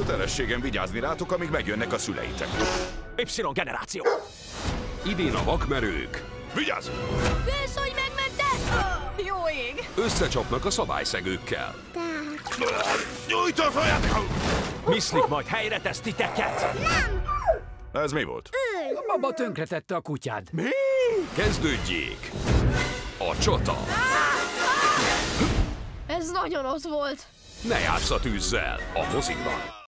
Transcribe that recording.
Kötelességem vigyázni rátok, amíg megjönnek a szüleitek. Y generáció. Idén a vakmerők Vigyázz! Kösz, hogy megmented! Jó ég! összecsapnak a szabályszegőkkel. Nyújt a fejed! Miszlik majd helyre tesz titeket. Ez mi volt? A baba tönkretette a kutyád. Mi? Kezdődjék a csata. Ez nagyon rossz volt. Ne játsz a tűzzel a mozikban.